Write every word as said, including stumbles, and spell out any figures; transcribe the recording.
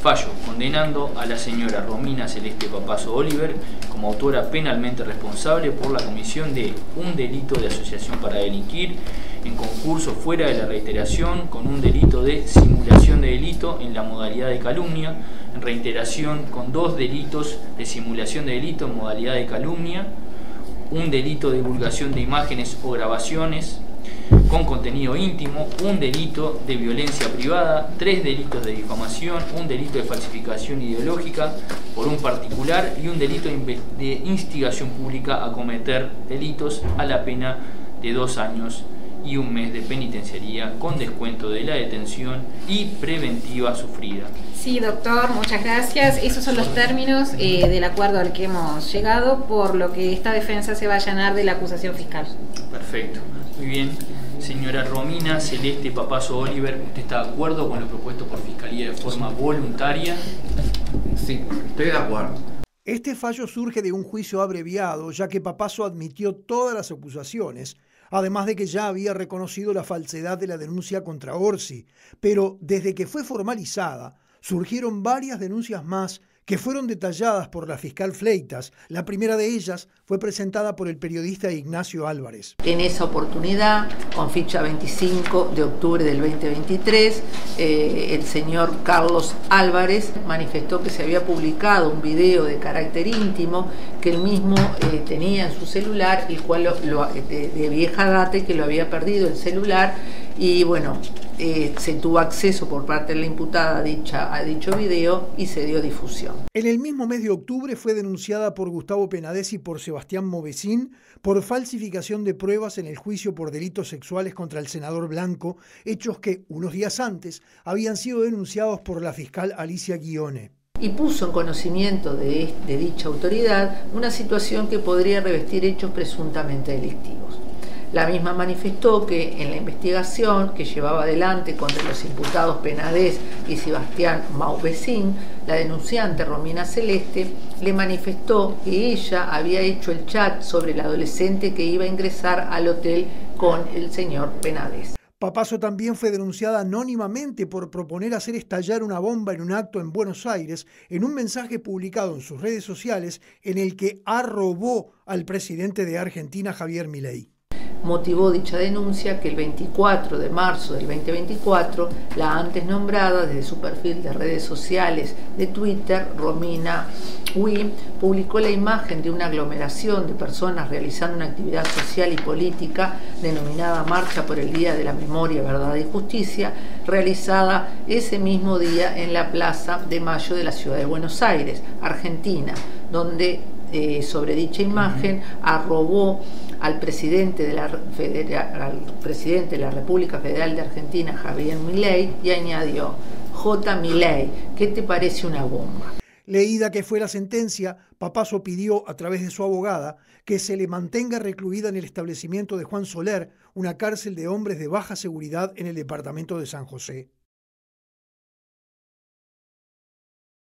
Fallo condenando a la señora Romina Celeste Papazo Oliver como autora penalmente responsable por la comisión de un delito de asociación para delinquir en concurso fuera de la reiteración con un delito de simulación de delito en la modalidad de calumnia, en reiteración con dos delitos de simulación de delito en modalidad de calumnia, un delito de divulgación de imágenes o grabaciones con contenido íntimo, un delito de violencia privada, tres delitos de difamación, un delito de falsificación ideológica por un particular y un delito de instigación pública a cometer delitos a la pena de dos años y un mes de penitenciaría con descuento de la detención y preventiva sufrida. Sí, doctor, muchas gracias. Esos son los términos eh, del acuerdo al que hemos llegado, por lo que esta defensa se va a allanar de la acusación fiscal. Perfecto, muy bien. Señora Romina Celeste Papazo Oliver, ¿usted está de acuerdo con lo propuesto por Fiscalía de forma voluntaria? Sí, estoy de acuerdo. Este fallo surge de un juicio abreviado, ya que Papazo admitió todas las acusaciones, además de que ya había reconocido la falsedad de la denuncia contra Orsi. Pero desde que fue formalizada, surgieron varias denuncias más que fueron detalladas por la fiscal Fleitas. La primera de ellas fue presentada por el periodista Ignacio Álvarez. En esa oportunidad, con fecha veinticinco de octubre del veinte veintitrés, eh, el señor Carlos Álvarez manifestó que se había publicado un video de carácter íntimo que él mismo eh, tenía en su celular, el cual lo, lo, de, de vieja data, que lo había perdido el celular, y bueno, eh, se tuvo acceso por parte de la imputada a, dicha, a dicho video y se dio difusión. En el mismo mes de octubre fue denunciada por Gustavo Penades y por Sebastián Movesín por falsificación de pruebas en el juicio por delitos sexuales contra el senador Blanco, hechos que unos días antes habían sido denunciados por la fiscal Alicia Guione. Y puso en conocimiento de, de dicha autoridad una situación que podría revestir hechos presuntamente delictivos. La misma manifestó que en la investigación que llevaba adelante contra los imputados Penades y Sebastián Movesín, la denunciante Romina Celeste le manifestó que ella había hecho el chat sobre el adolescente que iba a ingresar al hotel con el señor Penades. Papazo también fue denunciada anónimamente por proponer hacer estallar una bomba en un acto en Buenos Aires en un mensaje publicado en sus redes sociales en el que arrobó al presidente de Argentina, Javier Milei. Motivó dicha denuncia que el veinticuatro de marzo del veinte veinticuatro, la antes nombrada desde su perfil de redes sociales de Twitter, Romina Ui, publicó la imagen de una aglomeración de personas realizando una actividad social y política denominada Marcha por el Día de la Memoria, Verdad y Justicia, realizada ese mismo día en la Plaza de Mayo de la ciudad de Buenos Aires, Argentina, donde Eh, sobre dicha imagen arrobó al presidente, de la Federal, al presidente de la República Federal de Argentina, Javier Milei, y añadió: J. Milei, ¿qué te parece una bomba? Leída que fue la sentencia, Papazo pidió a través de su abogada que se le mantenga recluida en el establecimiento de Juan Soler, una cárcel de hombres de baja seguridad en el departamento de San José.